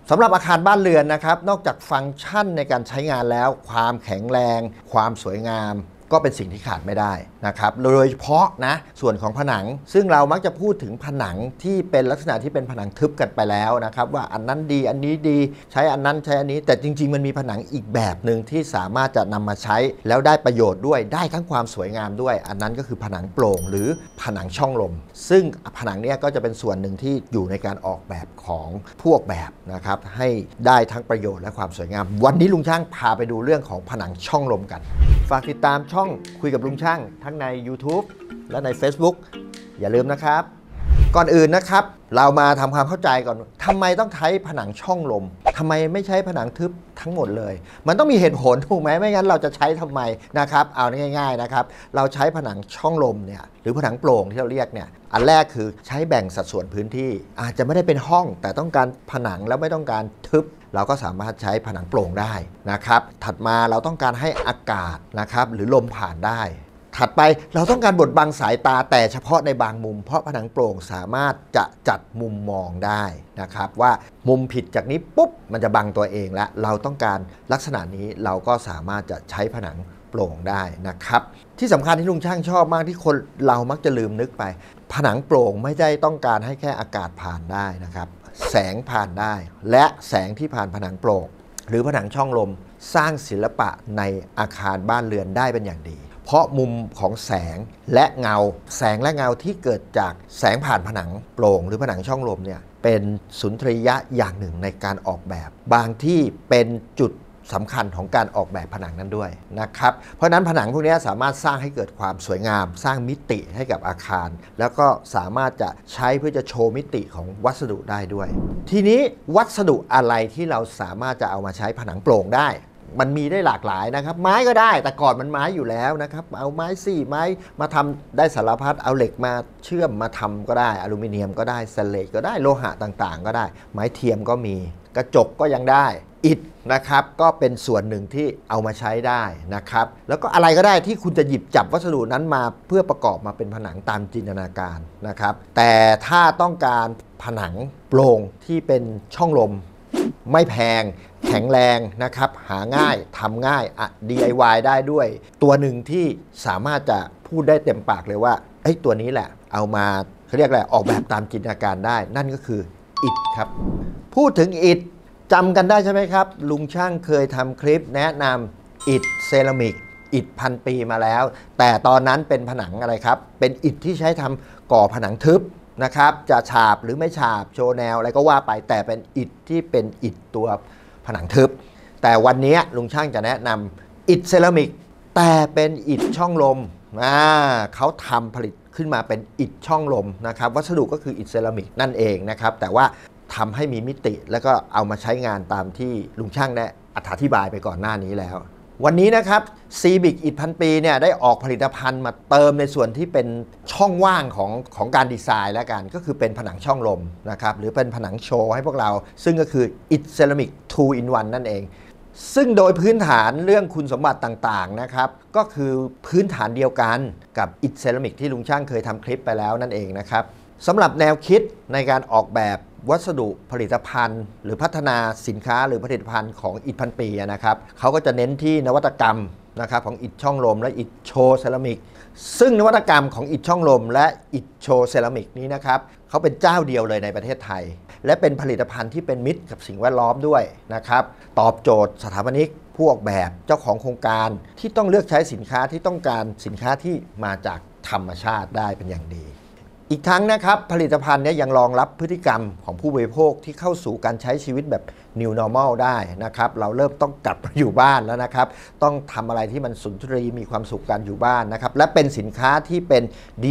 สำหรับอาคารบ้านเรือนนะครับนอกจากฟังก์ชันในการใช้งานแล้วความแข็งแรงความสวยงามก็เป็นสิ่งที่ขาดไม่ได้นะครับโดยเฉพาะนะส่วนของผนังซึ่งเรามักจะพูดถึงผนังที่เป็นลักษณะที่เป็นผนังทึบกันไปแล้วนะครับว่าอันนั้นดีอันนี้ดีใช้อันนั้นใช้อันนี้แต่จริงๆมันมีผนังอีกแบบหนึ่งที่สามารถจะนำมาใช้แล้วได้ประโยชน์ด้วยได้ทั้งความสวยงามด้วยอันนั้นก็คือผนังโปร่งหรือผนังช่องลมซึ่งผนังเนี้ยก็จะเป็นส่วนหนึ่งที่อยู่ในการออกแบบของพวกแบบนะครับให้ได้ทั้งประโยชน์และความสวยงามวันนี้ลุงช่างพาไปดูเรื่องของผนังช่องลมกันฝากติดตามช่องคุยกับลุงช่างทั้งใน YouTube และใน Facebook อย่าลืมนะครับก่อนอื่นนะครับเรามาทำความเข้าใจก่อนทำไมต้องใช้ผนังช่องลมทำไมไม่ใช้ผนังทึบทั้งหมดเลยมันต้องมีเหตุผลถูกไหมไม่งั้นเราจะใช้ทำไมนะครับเอาง่ายๆนะครับเราใช้ผนังช่องลมเนี่ยหรือผนังโปร่งที่เราเรียกเนี่ยอันแรกคือใช้แบ่งสัดส่วนพื้นที่อาจจะไม่ได้เป็นห้องแต่ต้องการผนังแล้วไม่ต้องการทึบเราก็สามารถใช้ผนังโปร่งได้นะครับถัดมาเราต้องการให้อากาศนะครับหรือลมผ่านได้ถัดไปเราต้องการบดบังสายตาแต่เฉพาะในบางมุมเพราะผนังโปร่งสามารถจะจัดมุมมองได้นะครับว่ามุมผิดจากนี้ปุ๊บมันจะบังตัวเองและเราต้องการลักษณะนี้เราก็สามารถจะใช้ผนังโปร่งได้นะครับที่สำคัญที่ลุงช่างชอบมากที่คนเรามักจะลืมนึกไปผนังโปร่งไม่ได้ต้องการให้แค่อากาศผ่านได้นะครับแสงผ่านได้และแสงที่ผ่านผนังโปร่งหรือผนังช่องลมสร้างศิลปะในอาคารบ้านเรือนได้เป็นอย่างดีเพราะมุมของแสงและเงาแสงและเงาที่เกิดจากแสงผ่านผนังโปร่งหรือผนังช่องลมเนี่ยเป็นสุนทรียะอย่างหนึ่งในการออกแบบบางที่เป็นจุดสำคัญของการออกแบบผนังนั้นด้วยนะครับเพราะนั้นผนังพวกนี้สามารถสร้างให้เกิดความสวยงามสร้างมิติให้กับอาคารแล้วก็สามารถจะใช้เพื่อจะโชว์มิติของวัสดุได้ด้วยทีนี้วัสดุอะไรที่เราสามารถจะเอามาใช้ผนังโปร่งได้มันมีได้หลากหลายนะครับไม้ก็ได้แต่ก่อนมันไม้อยู่แล้วนะครับเอาไม้4ไม้มาทำได้สารพัดเอาเหล็กมาเชื่อมมาทำก็ได้อลูมิเนียมก็ได้สแตนเลสก็ได้โลหะต่างๆก็ได้ไม้เทียมก็มีกระจกก็ยังได้อิฐนะครับก็เป็นส่วนหนึ่งที่เอามาใช้ได้นะครับแล้วก็อะไรก็ได้ที่คุณจะหยิบจับวัสดุนั้นมาเพื่อประกอบมาเป็นผนังตามจินตนาการนะครับแต่ถ้าต้องการผนังโปร่งที่เป็นช่องลมไม่แพงแข็งแรงนะครับหาง่ายทำง่าย DIY ได้ด้วยตัวหนึ่งที่สามารถจะพูดได้เต็มปากเลยว่าไอ้ตัวนี้แหละเอามาเขาเรียกอะไรออกแบบตามจินตนาการได้นั่นก็คืออิฐครับพูดถึงอิฐจำกันได้ใช่ไหมครับลุงช่างเคยทำคลิปแนะนำอิฐเซรามิกอิฐพันปีมาแล้วแต่ตอนนั้นเป็นผนังอะไรครับเป็นอิฐที่ใช้ทำก่อผนังทึบนะครับจะฉาบหรือไม่ฉาบโชว์แนวอะไรก็ว่าไปแต่เป็นอิฐที่เป็นอิฐตัวผนังทึบแต่วันนี้ลุงช่างจะแนะนำอิฐเซรามิกแต่เป็นอิฐช่องลมเขาทำผลิตขึ้นมาเป็นอิฐช่องลมนะครับวัสดุก็คืออิฐเซรามิกนั่นเองนะครับแต่ว่าทำให้มีมิติแล้วก็เอามาใช้งานตามที่ลุงช่างได้อธิบายไปก่อนหน้านี้แล้ววันนี้นะครับซีบิกอิฐพันปีเนี่ยได้ออกผลิตภัณฑ์มาเติมในส่วนที่เป็นช่องว่างของการดีไซน์แล้วกันก็คือเป็นผนังช่องลมนะครับหรือเป็นผนังโชว์ให้พวกเราซึ่งก็คืออิฐเซรามิก 2 in 1 นั่นเองซึ่งโดยพื้นฐานเรื่องคุณสมบัติต่างๆนะครับก็คือพื้นฐานเดียวกันกับอิฐเซรามิกที่ลุงช่างเคยทำคลิปไปแล้วนั่นเองนะครับสำหรับแนวคิดในการออกแบบวัสดุผลิตภัณฑ์หรือพัฒนาสินค้าหรือผลิตภัณฑ์ของอิฐพันปีนะครับเขาก็จะเน้นที่นวัตกรรมนะครับของอิฐช่องลมและอิฐโชว์เซรามิกซึ่งนวัตกรรมของอิฐช่องลมและอิฐโชว์เซรามิกนี้นะครับเขาเป็นเจ้าเดียวเลยในประเทศไทยและเป็นผลิตภัณฑ์ที่เป็นมิตรกับสิ่งแวดล้อมด้วยนะครับตอบโจทย์สถาปนิกผู้ออกแบบเจ้าของโครงการที่ต้องเลือกใช้สินค้าที่ต้องการสินค้าที่มาจากธรรมชาติได้เป็นอย่างดีอีกทั้งนะครับผลิตภัณฑ์นี้ยังรองรับพฤติกรรมของผู้บริโภคที่เข้าสู่การใช้ชีวิตแบบ New Normal ได้นะครับเราเริ่มต้องกลับมาอยู่บ้านแล้วนะครับต้องทำอะไรที่มันสุนทรีมีความสุขการอยู่บ้านนะครับและเป็นสินค้าที่เป็น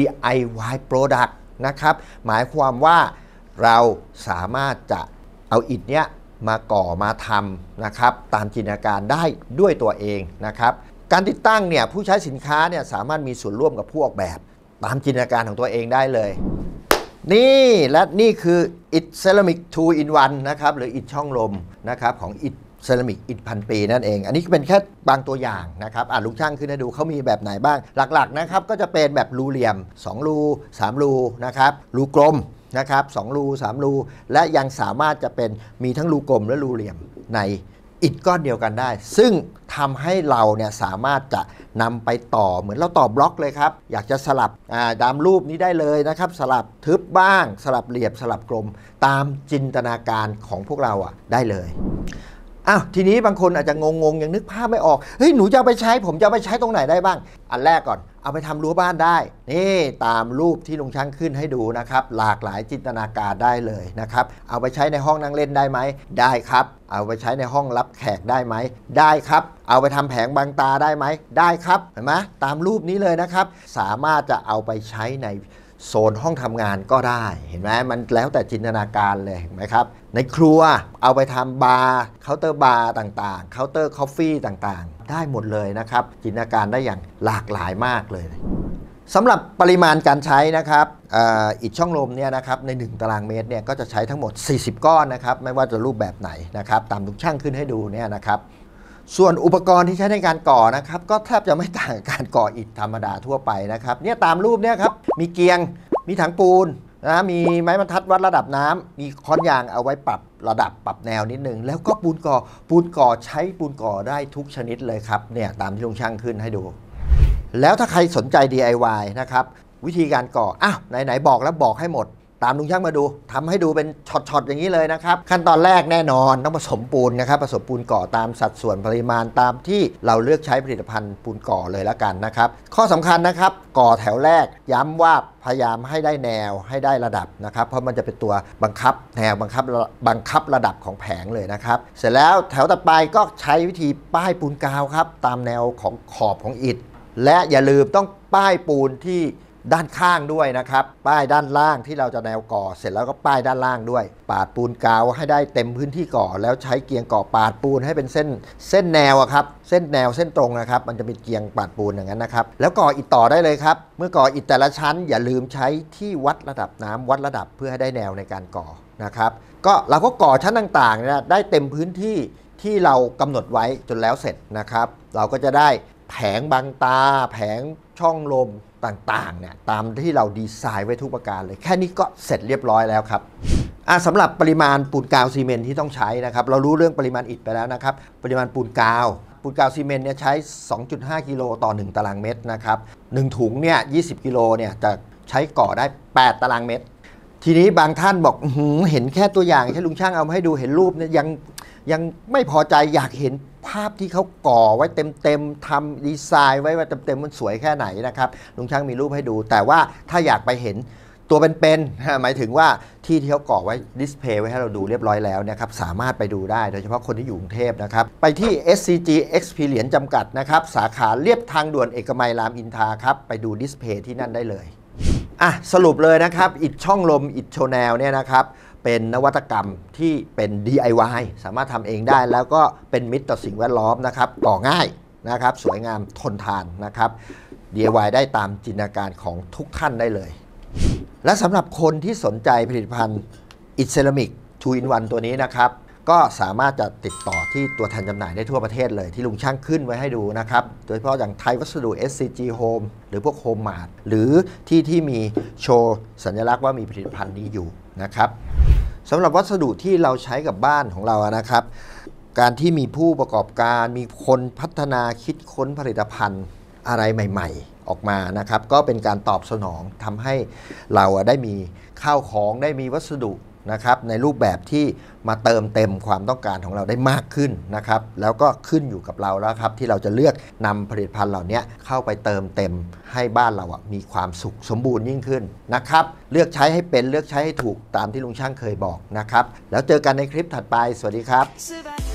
DIY Product นะครับหมายความว่าเราสามารถจะเอาอิฐเนี้ยมาก่อมาทำนะครับตามจินตนาการได้ด้วยตัวเองนะครับการติดตั้งเนี่ยผู้ใช้สินค้าเนี่ยสามารถมีส่วนร่วมกับผู้ออกแบบตามจินตนาการของตัวเองได้เลยนี่และนี่คืออิฐเซรามิก 2 in 1 นะครับหรืออิฐช่องลมนะครับของอิฐเซรามิกอิฐพันปีนั่นเองอันนี้เป็นแค่บางตัวอย่างนะครับลุงช่างขึ้นให้ดูเขามีแบบไหนบ้างหลักๆนะครับก็จะเป็นแบบรูเหลี่ยม2รู3รูนะครับรูกลมนะครับ2รู3รูและยังสามารถจะเป็นมีทั้งรูกลมและรูเหลี่ยมในอิฐก้อนเดียวกันได้ซึ่งทำให้เราเนี่ยสามารถจะนำไปต่อเหมือนเราต่อบล็อกเลยครับอยากจะสลับตามรูปนี้ได้เลยนะครับสลับทึบบ้างสลับเหลี่ยมสลับกลมตามจินตนาการของพวกเราได้เลยอ้าวทีนี้บางคนอาจจะงงยังนึกภาพไม่ออกเฮ้ยหนูจะเอาไปใช้ผมจะเอาไปใช้ตรงไหนได้บ้างอันแรกก่อนเอาไปทำรั้วบ้านได้นี่ตามรูปที่ลุงช่างขึ้นให้ดูนะครับหลากหลายจินตนาการได้เลยนะครับเอาไปใช้ในห้องนั่งเล่นได้ไหมได้ครับเอาไปใช้ในห้องรับแขกได้ไหมได้ครับเอาไปทำแผงบังตาได้ไหมได้ครับเห็นไหมตามรูปนี้เลยนะครับสามารถจะเอาไปใช้ในโซนห้องทำงานก็ได้เห็นไหมมันแล้วแต่จินตนาการเลยเห็นไหมครับในครัวเอาไปทำบาร์เคาน์เตอร์บาร์ต่างๆเคาน์เตอร์คอฟฟี่ต่างๆได้หมดเลยนะครับจินตนาการได้อย่างหลากหลายมากเลยสำหรับปริมาณการใช้นะครับอิฐช่องลมเนี่ยนะครับใน1ตารางเมตรเนี่ยก็จะใช้ทั้งหมด40ก้อนนะครับไม่ว่าจะรูปแบบไหนนะครับตามทุกช่างขึ้นให้ดูเนี่ยนะครับส่วนอุปกรณ์ที่ใช้ในการก่อนะครับก็แทบจะไม่ต่างกับการก่ออิฐธรรมดาทั่วไปนะครับเนี่ยตามรูปเนี่ยครับมีเกียงมีถังปูนนะมีไม้บรรทัดวัดระดับน้ำมีค้อนยางเอาไว้ปรับระดับปรับแนวนิดนึงแล้วก็ปูนก่อใช้ปูนก่อได้ทุกชนิดเลยครับเนี่ยตามที่ลุงช่างขึ้นให้ดูแล้วถ้าใครสนใจ DIY นะครับวิธีการก่ออ้าวไหนบอกแล้วบอกให้หมดตามลุงช่างมาดูทำให้ดูเป็นช็อตๆอย่างนี้เลยนะครับขั้นตอนแรกแน่นอนต้องผสมปูนนะครับผสมปูนก่อตามสัดส่วนปริมาณตามที่เราเลือกใช้ผลิตภัณฑ์ปูนก่อเลยแล้วกันนะครับข้อสำคัญนะครับก่อแถวแรกย้ำว่าพยายามให้ได้แนวให้ได้ระดับนะครับเพราะมันจะเป็นตัวบังคับแนวบังคับระดับของแผงเลยนะครับเสร็จแล้วแถวต่อไปก็ใช้วิธีป้ายปูนกาวครับตามแนวของขอบของอิฐและอย่าลืมต้องป้ายปูนที่ด้านข้างด้วยนะครับป้ายด้านล่างที่เราจะแนวก่อเสร็จแล้วก็ป้ายด้านล่างด้วยปาดปูนกาวให้ได้เต็มพื้นที่ก่อแล้วใช้เกียงก่อปาดปูนให้เป็นเส้นแนวครับเส้นแนวเส้นตรงนะครับมันจะเป็นเกียงปาดปูนอย่างนั้นนะครับแล้วก่ออิฐต่อได้เลยครับเมื่อก่ออิฐแต่ละชั้นอย่าลืมใช้ที่วัดระดับน้ำวัดระดับเพื่อให้ได้แนวในการก่อนะครับก็เราก็ก่อชั้นต่างๆเนี่ยได้เต็มพื้นที่ที่เรากำหนดไว้จนแล้วเสร็จนะครับเราก็จะได้แผงบังตาแผงช่องลมต่างๆเนี่ยตามที่เราดีไซน์ไว้ทุกประการเลยแค่นี้ก็เสร็จเรียบร้อยแล้วครับสำหรับปริมาณปูนกาวซีเมนต์ที่ต้องใช้นะครับเรารู้เรื่องปริมาณอิฐไปแล้วนะครับปริมาณปูนกาวซีเมนต์เนี่ยใช้ 2.5 กิโลต่อ1ตารางเมตรนะครับ1ถุงเนี่ย20กิโลเนี่ยจะใช้ก่อได้8ตารางเมตรทีนี้บางท่านบอกเห็นแค่ตัวอย่างแค่ลุงช่างเอามาให้ดูเห็นรูปเนี่ยยังไม่พอใจอยากเห็นภาพที่เขาก่อไว้เต็มทำดีไซน์ไว้ว่าเต็มมันสวยแค่ไหนนะครับลุงช่างมีรูปให้ดูแต่ว่าถ้าอยากไปเห็นตัวเป็นๆหมายถึงว่าที่เขาก่อไว้ดิสเพลย์ไว้ให้เราดูเรียบร้อยแล้วนะครับสามารถไปดูได้โดยเฉพาะคนที่อยู่กรุงเทพนะครับไปที่ SCG Experience จำกัดนะครับสาขาเลียบทางด่วนเอกมัยรามอินทราครับไปดูดิสเพลย์ที่นั่นได้เลยสรุปเลยนะครับอิฐช่องลมอิฐโชแนลเนี่ยนะครับเป็นนวัตกรรมที่เป็น DIY สามารถทำเองได้แล้วก็เป็นมิตรต่อสิ่งแวดล้อมนะครับก่อง่ายนะครับสวยงามทนทานนะครับ DIY ได้ตามจินตนาการของทุกท่านได้เลยและสำหรับคนที่สนใจผลิตภัณฑ์อิฐเซรามิก 2 in 1 ตัวนี้นะครับก็สามารถจะติดต่อที่ตัวแทนจำหน่ายได้ทั่วประเทศเลยที่ลุงช่างขึ้นไว้ให้ดูนะครับโดยเฉพาะอย่างไทยวัสดุ SCG Home หรือพวก Home Mart หรือที่มีโชว์สัญลักษณ์ว่ามีผลิตภัณฑ์นี้อยู่นะครับสำหรับวัสดุที่เราใช้กับบ้านของเรานะครับการที่มีผู้ประกอบการมีคนพัฒนาคิดค้นผลิตภัณฑ์อะไรใหม่ๆออกมานะครับก็เป็นการตอบสนองทำให้เราได้มีข้าวของได้มีวัสดุนะครับในรูปแบบที่มาเติมเต็มความต้องการของเราได้มากขึ้นนะครับแล้วก็ขึ้นอยู่กับเราแล้วครับที่เราจะเลือกนำผลิตภัณฑ์เหล่านี้เข้าไปเติมเต็มให้บ้านเรามีความสุขสมบูรณ์ยิ่งขึ้นนะครับเลือกใช้ให้เป็นเลือกใช้ให้ถูกตามที่ลุงช่างเคยบอกนะครับแล้วเจอกันในคลิปถัดไปสวัสดีครับ